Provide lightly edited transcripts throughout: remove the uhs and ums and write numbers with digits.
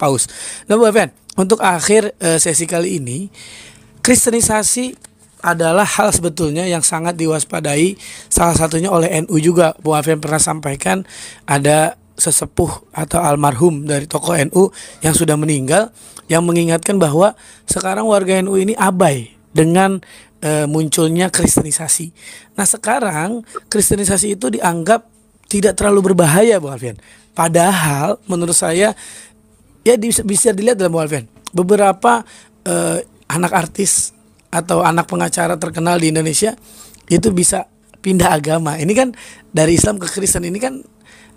paus. Nah, Bu Alfian, untuk akhir sesi kali ini, kristenisasi adalah hal sebetulnya yang sangat diwaspadai, salah satunya oleh NU juga. Bu Alfian pernah sampaikan ada sesepuh atau almarhum dari tokoh NU yang sudah meninggal, yang mengingatkan bahwa sekarang warga NU ini abai dengan munculnya kristenisasi. Nah, sekarang kristenisasi itu dianggap tidak terlalu berbahaya, Bu Alfian. Padahal menurut saya ya bisa dilihat dalam, Bu Alfian, beberapa anak artis atau anak pengacara terkenal di Indonesia itu bisa pindah agama. Ini kan dari Islam ke Kristen, ini kan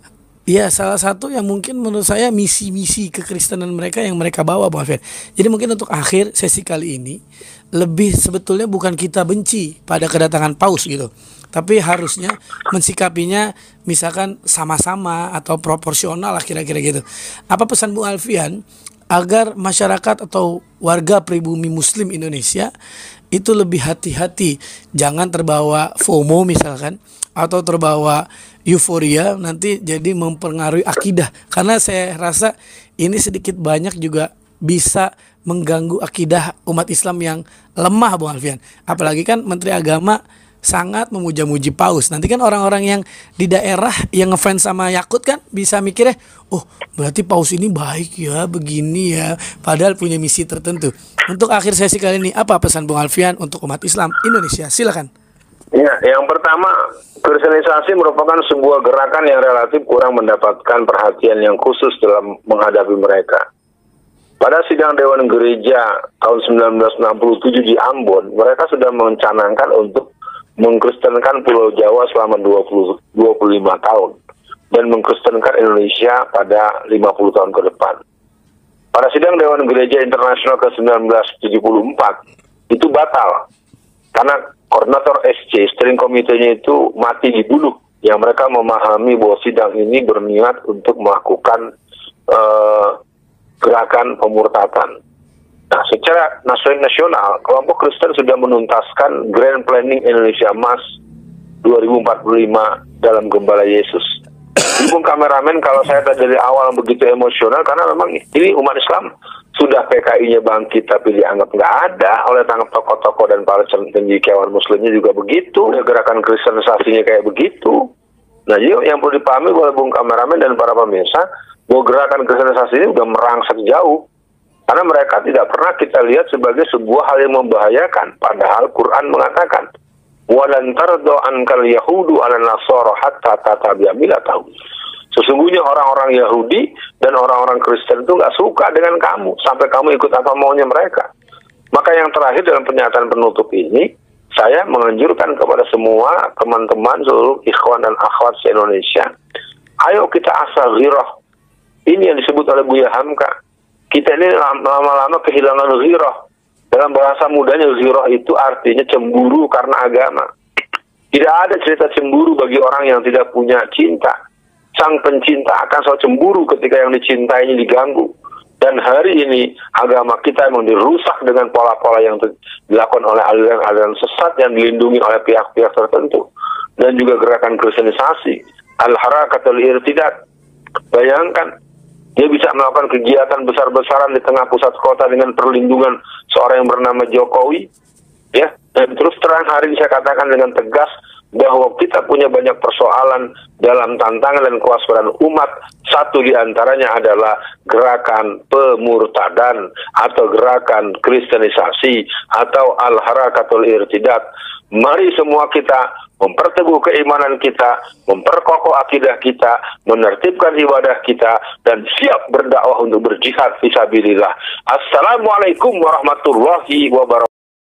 ya salah satu yang mungkin menurut saya misi-misi kekristenan mereka yang mereka bawa, Bu Alfian. Jadi mungkin untuk akhir sesi kali ini, lebih sebetulnya bukan kita benci pada kedatangan paus gitu, tapi harusnya mensikapinya misalkan sama-sama atau proporsional lah, kira-kira gitu. Apa pesan Bu Alfian agar masyarakat atau warga pribumi Muslim Indonesia itu lebih hati-hati, jangan terbawa FOMO misalkan, atau terbawa euforia nanti jadi mempengaruhi akidah, karena saya rasa ini sedikit banyak juga bisa mengganggu akidah umat Islam yang lemah, Bu Alfian. Apalagi kan Menteri Agama sangat memuja-muji paus. Nanti kan orang-orang yang di daerah yang ngefans sama Yakut kan bisa mikirnya, oh berarti paus ini baik ya, begini ya, padahal punya misi tertentu. Untuk akhir sesi kali ini, apa pesan Bung Alfian untuk umat Islam Indonesia? Silakan. Ya, yang pertama, kristenisasi merupakan sebuah gerakan yang relatif kurang mendapatkan perhatian yang khusus dalam menghadapi mereka. Pada sidang Dewan Gereja tahun 1967 di Ambon, mereka sudah mencanangkan untuk mengkristenkan Pulau Jawa selama 25 tahun dan mengkristenkan Indonesia pada 50 tahun ke depan. Pada sidang Dewan Gereja Internasional ke-1974 itu batal karena koordinator SC, steering komitenya itu mati dibunuh, yang mereka memahami bahwa sidang ini berniat untuk melakukan gerakan pemurtatan. Nah, secara nasional, kelompok Kristen sudah menuntaskan Grand Planning Indonesia Emas 2045 dalam Gembala Yesus. Bung kameramen, kalau saya dari awal begitu emosional, karena memang ini umat Islam sudah PKI-nya bangkit, tapi dianggap nggak ada oleh tangan tokoh-tokoh dan para cendekiawan Muslimnya juga begitu. Gerakan kristenisasinya kayak begitu. Nah, jadi yang perlu dipahami oleh Bung kameramen dan para pemirsa, bahwa gerakan kristenisasi ini udah merangsek jauh. Karena mereka tidak pernah kita lihat sebagai sebuah hal yang membahayakan. Padahal Quran mengatakan, walan tardo ankal yahudu ala nasara hatta tatabi'a millatahum. Sesungguhnya orang-orang Yahudi dan orang-orang Kristen itu nggak suka dengan kamu sampai kamu ikut apa maunya mereka. Maka yang terakhir dalam pernyataan penutup ini, saya menganjurkan kepada semua teman-teman seluruh ikhwan dan akhwat se-Indonesia, ayo kita asal ghirah. Ini yang disebut oleh Buya Hamka. Kita ini lama-lama kehilangan ghirah. Dalam bahasa mudanya, ghirah itu artinya cemburu karena agama. Tidak ada cerita cemburu bagi orang yang tidak punya cinta. Sang pencinta akan selalu cemburu ketika yang dicintainya diganggu. Dan hari ini agama kita memang dirusak dengan pola-pola yang dilakukan oleh aliran-aliran sesat yang dilindungi oleh pihak-pihak tertentu. Dan juga gerakan kristenisasi, al-harakatul irtidat. Bayangkan, dia bisa melakukan kegiatan besar-besaran di tengah pusat kota dengan perlindungan seorang yang bernama Jokowi, ya. Dan terus terang hari ini saya katakan dengan tegas bahwa kita punya banyak persoalan dalam tantangan dan kewaspadaan umat. Satu di antaranya adalah gerakan pemurtadan atau gerakan kristenisasi atau al-harakatul irtidat. Mari semua kita memperteguh keimanan kita, memperkokoh akidah kita, menertibkan ibadah kita, dan siap berdakwah untuk berjihad fisabilillah. Assalamualaikum warahmatullahi wabarakatuh.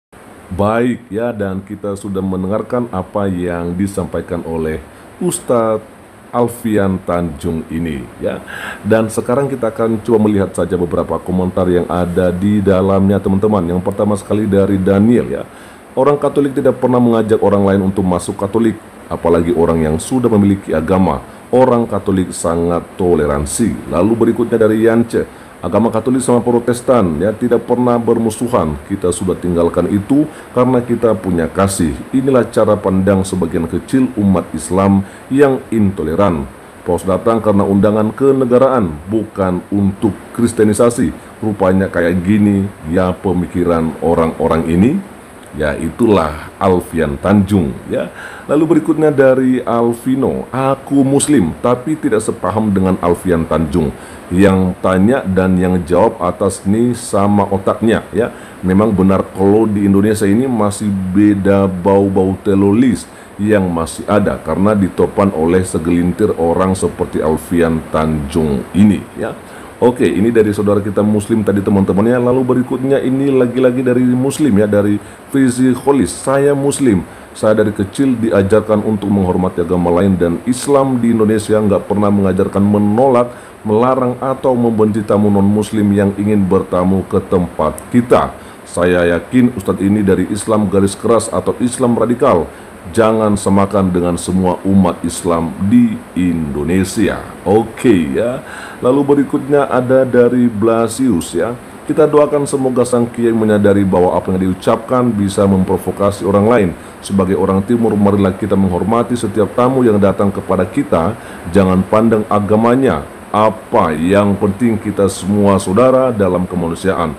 Baik ya, dan kita sudah mendengarkan apa yang disampaikan oleh Ustadz Alfian Tanjung ini ya. Dan sekarang kita akan coba melihat saja beberapa komentar yang ada di dalamnya, teman-teman. Yang pertama sekali dari Daniel ya. Orang Katolik tidak pernah mengajak orang lain untuk masuk Katolik, apalagi orang yang sudah memiliki agama. Orang Katolik sangat toleransi. Lalu berikutnya dari Yance, agama Katolik sama Protestan ya tidak pernah bermusuhan. Kita sudah tinggalkan itu karena kita punya kasih. Inilah cara pandang sebagian kecil umat Islam yang intoleran. Paus datang karena undangan kenegaraan, bukan untuk kristenisasi. Rupanya kayak gini ya pemikiran orang-orang ini. Ya itulah Alfian Tanjung ya. Lalu berikutnya dari Alvino, aku muslim tapi tidak sepaham dengan Alfian Tanjung. Yang tanya dan yang jawab atas nih sama otaknya ya. Memang benar kalau di Indonesia ini masih beda bau-bau telolis yang masih ada karena ditopan oleh segelintir orang seperti Alfian Tanjung ini ya. Oke, ini dari saudara kita muslim tadi teman-temannya. Lalu berikutnya ini lagi-lagi dari muslim ya, dari Fizi Kholis. Saya muslim, saya dari kecil diajarkan untuk menghormati agama lain, dan Islam di Indonesia nggak pernah mengajarkan menolak, melarang atau membenci tamu non-muslim yang ingin bertamu ke tempat kita. Saya yakin Ustadz ini dari Islam garis keras atau Islam radikal. Jangan samakan dengan semua umat Islam di Indonesia. Oke ya. Lalu berikutnya ada dari Blasius ya. Kita doakan semoga sang kiai menyadari bahwa apa yang diucapkan bisa memprovokasi orang lain. Sebagai orang timur, marilah kita menghormati setiap tamu yang datang kepada kita. Jangan pandang agamanya. Apa yang penting kita semua saudara dalam kemanusiaan.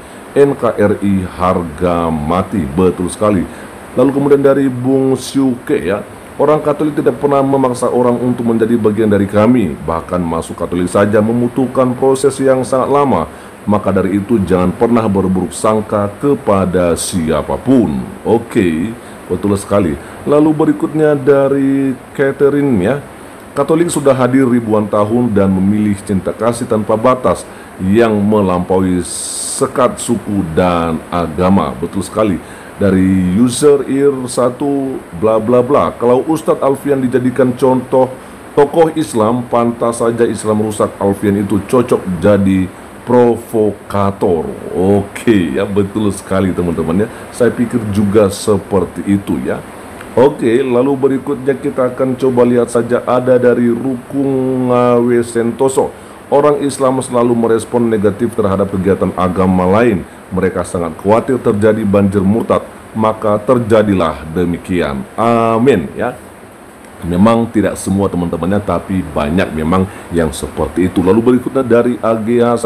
NKRI harga mati. Betul sekali. Lalu kemudian dari Bung Syuke ya, orang Katolik tidak pernah memaksa orang untuk menjadi bagian dari kami. Bahkan masuk Katolik saja membutuhkan proses yang sangat lama. Maka dari itu jangan pernah berburuk sangka kepada siapapun. Oke, betul sekali. Lalu berikutnya dari Catherine ya, Katolik sudah hadir ribuan tahun dan memilih cinta kasih tanpa batas yang melampaui sekat suku dan agama. Betul sekali. Dari user ir1 bla bla bla, kalau Ustadz Alfian dijadikan contoh tokoh Islam, pantas saja Islam rusak. Alfian itu cocok jadi provokator. Oke ya, betul sekali teman-teman ya. Saya pikir juga seperti itu ya. Oke, lalu berikutnya kita akan coba lihat saja ada dari Rukung Ngawe Sentoso. Orang Islam selalu merespon negatif terhadap kegiatan agama lain. Mereka sangat khawatir terjadi banjir murtad, maka terjadilah demikian. Amin ya. Memang tidak semua teman-temannya, tapi banyak memang yang seperti itu. Lalu berikutnya dari AGH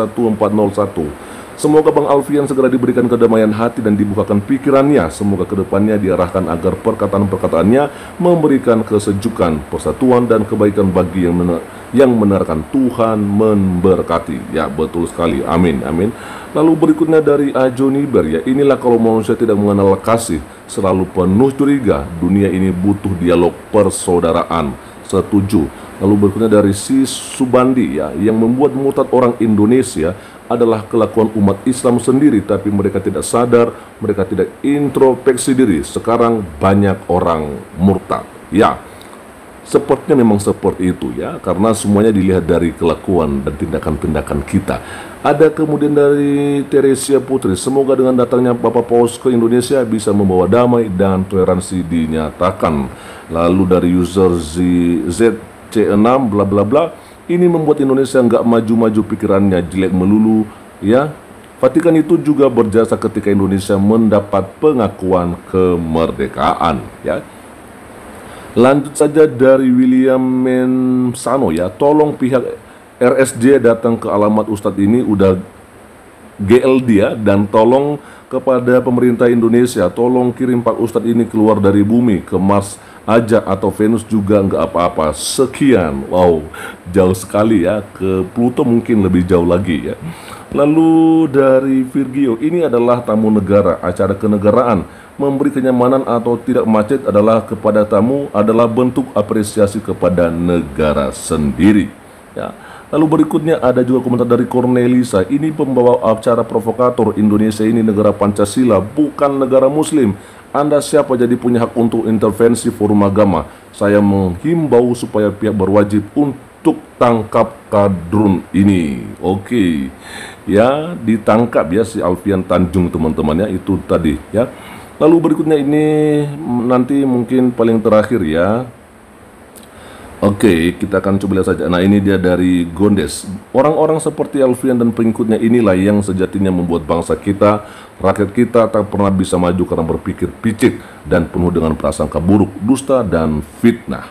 1401. Semoga Bang Alfian segera diberikan kedamaian hati dan dibukakan pikirannya. Semoga kedepannya diarahkan agar perkataan-perkataannya memberikan kesejukan, persatuan, dan kebaikan bagi yang mendengarkan. Tuhan memberkati. Ya, betul sekali. Amin, amin. Lalu berikutnya dari Ajoniber ya. Inilah kalau manusia tidak mengenal kasih, selalu penuh curiga. Dunia ini butuh dialog persaudaraan. Setuju. Lalu berikutnya dari si Subandi ya, yang membuat murtad orang Indonesia adalah kelakuan umat Islam sendiri, tapi mereka tidak sadar, mereka tidak introspeksi diri. Sekarang banyak orang murtad. Ya, sepertinya memang seperti itu ya, karena semuanya dilihat dari kelakuan dan tindakan-tindakan kita. Ada kemudian dari Teresia Putri, semoga dengan datangnya Bapak Paus ke Indonesia bisa membawa damai dan toleransi dinyatakan. Lalu dari user ZC6 bla bla bla, ini membuat Indonesia nggak maju-maju, pikirannya jelek melulu ya. Vatikan itu juga berjasa ketika Indonesia mendapat pengakuan kemerdekaan ya. Lanjut saja dari William Mensano ya, tolong pihak RSJ datang ke alamat Ustadz ini, udah GL dia, dan tolong kepada pemerintah Indonesia, tolong kirim Pak Ustadz ini keluar dari bumi ke Mars aja atau Venus juga nggak apa-apa. Sekian. Wow, jauh sekali ya, ke Pluto mungkin lebih jauh lagi ya. Lalu dari Virgio, ini adalah tamu negara, acara kenegaraan. Memberi kenyamanan atau tidak macet adalah kepada tamu adalah bentuk apresiasi kepada negara sendiri ya. Lalu berikutnya ada juga komentar dari Cornelisa, ini pembawa acara provokator. Indonesia ini negara Pancasila, bukan negara Muslim. Anda siapa jadi punya hak untuk intervensi forum agama? Saya menghimbau supaya pihak berwajib untuk tangkap kadrun ini. Oke, ya, ditangkap ya si Alfian Tanjung teman-temannya itu tadi ya. Lalu berikutnya ini nanti mungkin paling terakhir ya. Oke, kita akan coba lihat saja. Nah, ini dia dari Gondes. Orang-orang seperti Alfian dan pengikutnya inilah yang sejatinya membuat bangsa kita, rakyat kita tak pernah bisa maju karena berpikir picik dan penuh dengan prasangka buruk, dusta, dan fitnah.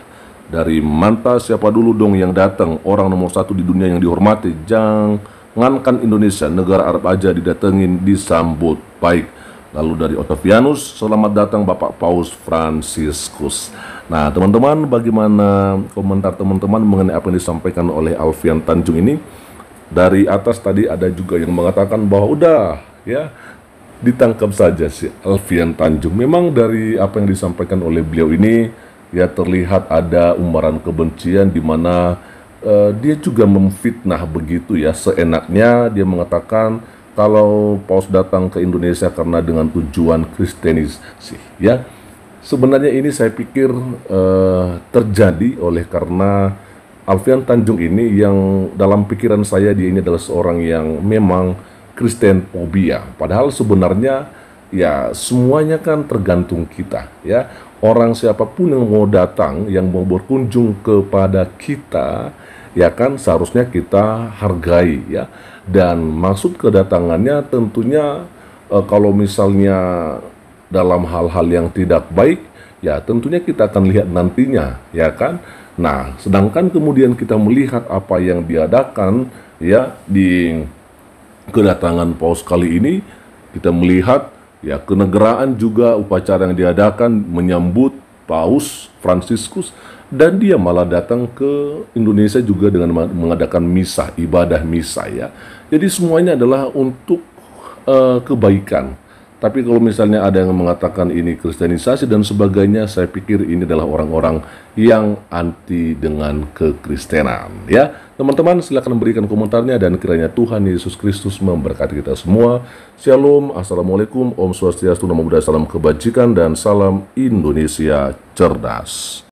dari Manta siapa dulu dong yang datang, orang nomor satu di dunia yang dihormati. Jangankan Indonesia, negara Arab aja didatengin, disambut baik. Lalu dari Octavianus, selamat datang Bapak Paus Fransiskus. Nah teman-teman, bagaimana komentar teman-teman mengenai apa yang disampaikan oleh Alfian Tanjung ini? Dari atas tadi ada juga yang mengatakan bahwa udah ya, ditangkap saja si Alfian Tanjung. Memang dari apa yang disampaikan oleh beliau ini ya terlihat ada umaran kebencian di mana dia juga memfitnah begitu ya, seenaknya dia mengatakan kalau Paus datang ke Indonesia karena dengan tujuan Kristenisasi ya. Sebenarnya ini saya pikir terjadi oleh karena Alfian Tanjung ini yang dalam pikiran saya dia ini adalah seorang yang memang Kristen fobia. Padahal sebenarnya ya semuanya kan tergantung kita ya. Orang siapapun yang mau datang, yang mau berkunjung kepada kita, ya kan seharusnya kita hargai ya. Dan maksud kedatangannya tentunya kalau misalnya dalam hal-hal yang tidak baik, ya tentunya kita akan lihat nantinya, ya kan. Nah, sedangkan kemudian kita melihat apa yang diadakan ya di kedatangan Paus kali ini, kita melihat ya kenegaraan juga upacara yang diadakan menyambut Paus Fransiskus, dan dia malah datang ke Indonesia juga dengan mengadakan misa, ibadah misa ya. Jadi semuanya adalah untuk kebaikan. Tapi kalau misalnya ada yang mengatakan ini kristenisasi dan sebagainya, saya pikir ini adalah orang-orang yang anti dengan kekristenan ya. Teman-teman silakan berikan komentarnya, dan kiranya Tuhan Yesus Kristus memberkati kita semua. Shalom, Assalamualaikum, Om Swastiastu, Namo Buddhaya, salam kebajikan, dan salam Indonesia cerdas.